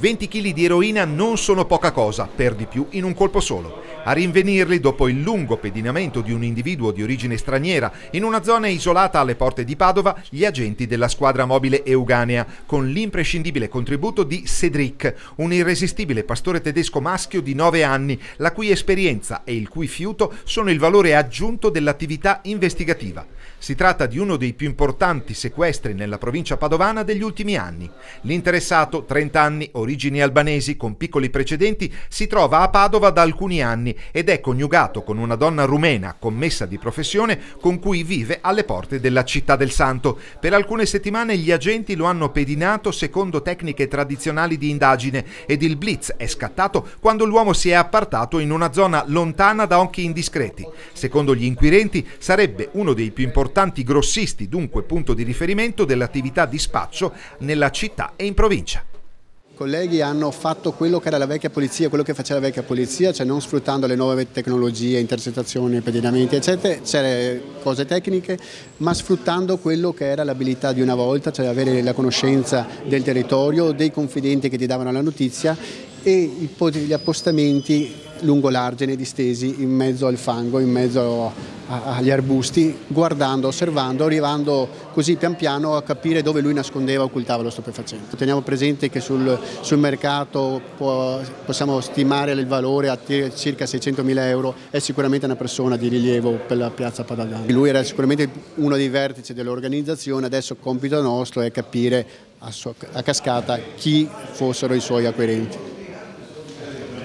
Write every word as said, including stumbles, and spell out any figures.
venti chili di eroina non sono poca cosa, per di più in un colpo solo. A rinvenirli dopo il lungo pedinamento di un individuo di origine straniera in una zona isolata alle porte di Padova, gli agenti della squadra mobile Euganea, con l'imprescindibile contributo di Cédric, un irresistibile pastore tedesco maschio di nove anni, la cui esperienza e il cui fiuto sono il valore aggiunto dell'attività investigativa. Si tratta di uno dei più importanti sequestri nella provincia padovana degli ultimi anni. L'interessato, trenta anni, origini albanesi, con piccoli precedenti, si trova a Padova da alcuni anni ed è coniugato con una donna rumena, commessa di professione, con cui vive alle porte della Città del Santo. Per alcune settimane gli agenti lo hanno pedinato secondo tecniche tradizionali di indagine ed il blitz è scattato quando l'uomo si è appartato in una zona lontana da occhi indiscreti. Secondo gli inquirenti sarebbe uno dei più importanti grossisti, dunque punto di riferimento dell'attività di spaccio nella città e in provincia. I colleghi hanno fatto quello che era la vecchia polizia, quello che faceva la vecchia polizia, cioè non sfruttando le nuove tecnologie, intercettazioni, pedinamenti, eccetera, c'erano cose tecniche, ma sfruttando quello che era l'abilità di una volta, cioè avere la conoscenza del territorio, dei confidenti che ti davano la notizia e gli appostamenti lungo l'argine distesi in mezzo al fango, in mezzo agli arbusti, guardando, osservando, arrivando così pian piano a capire dove lui nascondeva o occultava lo stupefacente. Teniamo presente che sul, sul mercato può, possiamo stimare il valore a circa seicentomila euro, è sicuramente una persona di rilievo per la piazza padovana. Lui era sicuramente uno dei vertici dell'organizzazione, adesso il compito nostro è capire a, a cascata chi fossero i suoi acquirenti.